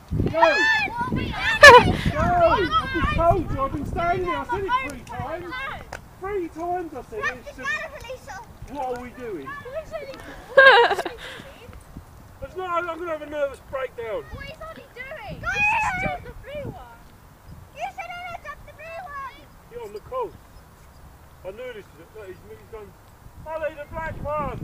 Go! I've told you, I've been standing here. I said it 3 times. 3 times I said it. What are we doing? It's not, I'm going to have a nervous breakdown. What is Ollie doing? Guys, just jump the blue one. You said I jumped the blue one. You're on the course. I knew this was it. He's gone. Ollie, the black one!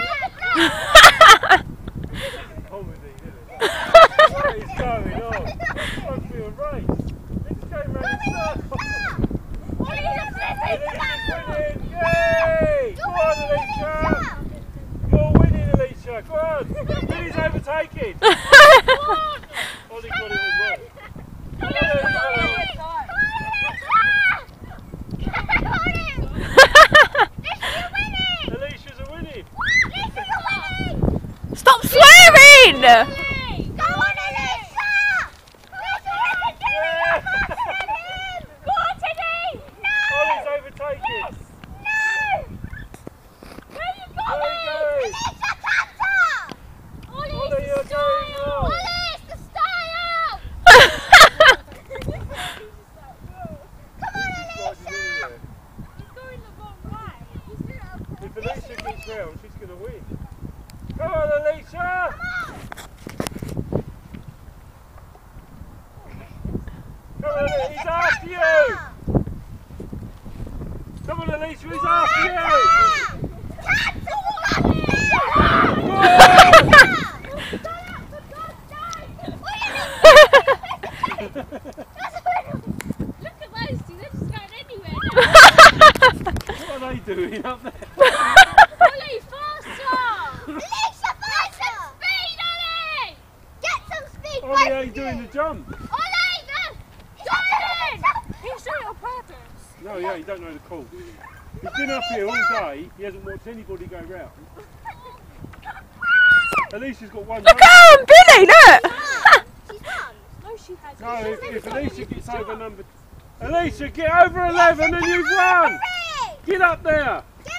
Comedy, isn't it? What is going on? It's supposed to be a race. They're just going round in circles. Alicia's winning! Yay! Go on, Elysia! You're winning, Elysia! Go on! Billy's overtaking! Ollie got it all wrong. Alicia's a winning! Stop swearing! Go on, Elysia! Go on, Teddy! No! Ollie's overtaking! No! Where you going? Elysia, canter! Ollie, you're going wrong! Ollie, it's the style! Come on, Elysia! He's going the wrong way. If Elysia gets round, she's going to win. Come on, Elysia! Come on, he's after you! Come on, Elysia, he's after you! Look at those two, they're just going anywhere now. What are they doing up there? Ollie, faster! Elysia, faster! Speed, Ollie! Get some speed, Ollie ain't doing the jump. Ollie, no! Jordan! He's doing it on purpose. No, yeah, he don't know the call. He's been up here all day, he hasn't watched anybody go round. Elysia's got one. Look at him, Billy, look! She's won. No, she hasn't. No, if Elysia gets over number... Elysia, get over 11 and you've won! Get up there! Get